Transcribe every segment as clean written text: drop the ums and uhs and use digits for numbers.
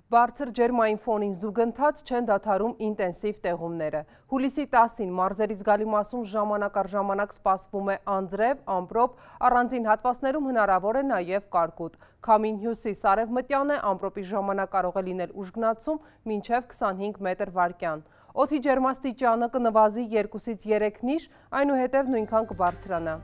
Բարձր ջերմային ֆոնին զուգընթաց չեն դադարում ինտենսիվ տեղումները։ Հուլիսի 10-ին մարզերի զգալի մասում ժամանակ առ ժամանակ սպասվում է անձրև, ամպրոպ, առանձին հատվածներում հնարավոր է նաև կարկուտ։ Քամին հյուսիս-արևմտյան է, ամպրոպի ժամանակ կարող է լինել ուժգնացում մինչև 25 մետր վարկյան։ Օդի ջերմաստիճանը կնվազի 2-ից 3 նիշ, այնուհետև նույնքան կբարձրանա։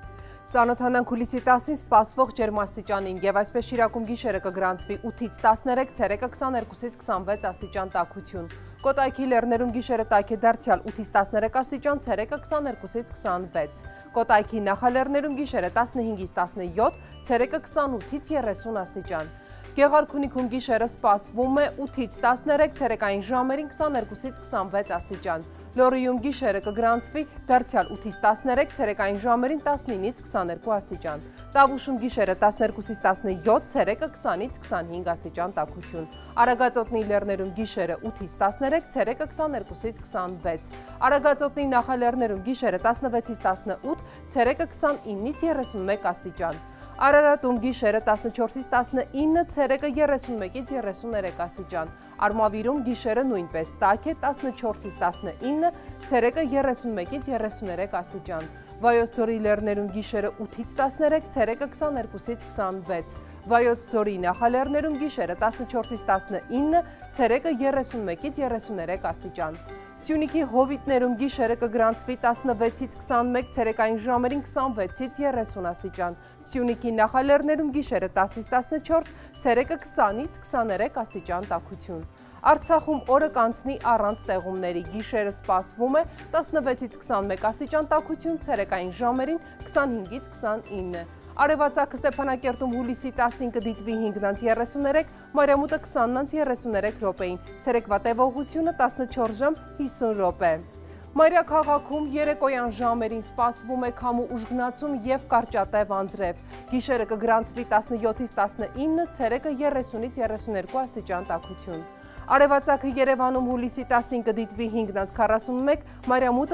Ծանոթանանք հուլիսի 10-ին սպասվող ջերմաստիճանին և այսպես Շիրակում գիշերը կգրանցվի 8-ից 13, ցերեկը 22-ից 26 աստիճան տաքություն։ Կոտայքի լեռներում գիշերը տաք է դարձյալ 8-ից 13 աստիճան, ցերեկը 22-ից 26։ Կոտայքի նախալեռներում գիշերը 15-ից 17, ցերեկը 28-ից 30 աստիճան։ Գեղարքունիքում գիշերը սպասվում է 8-ից 13, ցերեկային ժամերին 22-ից 26 աստիճան։ Լոռիում գիշերը կգրանցվի դարձյալ 8-ից 13, ցերեկային ժամերին 19-ից 22 աստիճան։ Տավուշում գիշերը 12-ից 17, ցերեկը 20-ից 25 աստիճան տաքություն։ Արագածոտնի լեռներում գիշերը 8-ից 13, ցերեկը 22-ից 26։ Արագածոտնի նախալեռներում գիշերը 16-ից 18, ցերեկը 29-ից 31 աստիճան։ Արարատում գիշերը 14-ից 19, ցերեկը 31-ից 33 աստիճան։ Արմավիրում գիշերը նույնպես տաք է 14-ից 19, ցերեկը 31-ից 33 աստիճան։ Վայոց ձորի լեռներում գիշերը 8-ից 13, ցերեկը 22-ից 26։ Վայոց ձորի նախալեռներում գիշերը 14-ից 19, ցերեկը 31-ից 33 աստիճան։ Սյունիքի հովիտներում գիշերը կգրանցվի 16-ից 21, ցերեկային ժամերին 26-ից 30 աստիճան։ Սյունիքի նախալեռներում գիշերը 10-ից 14, ցերեկը 20-ից 23 աստիճան տաքություն։ Արցախում օրը կանցնի առանց տեղումների, գիշերը սպասվում է 16-ից 21 աստիճան տաքություն, ցերեկային ժամերին 25-ից 29։ Արևածագ Ստեփանակերտում հուլիսի 10-ին կդիտվի 5-33, Մարիամուտը 20-33 րոպեին, ցերեկվա տևողությունը 14 ժամ 50 րոպե։ Մայրաքաղաքում երեկոյան ժամերին սպասվում է քամու ուժգնացում և կարճատև անձրև։ Գիշերը կգրանցվի 17-ից 19, ցերեկը 30-ից 32 աստիճան տաքություն։ Արևածագը Երևանում հուլիսի 10-ին կդիտվի 5-41, Մարիամուտը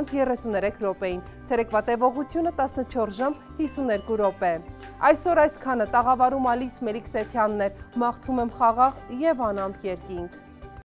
20-33 րոպեին, ցերեկվա տևողությունը 14 ժամ 52 րոպե։ Այսօր այսքանը, տաղավարում Ալիս Մելիքսեթյանն էր, մաղթում եմ խաղաղ և անամպ երկինք։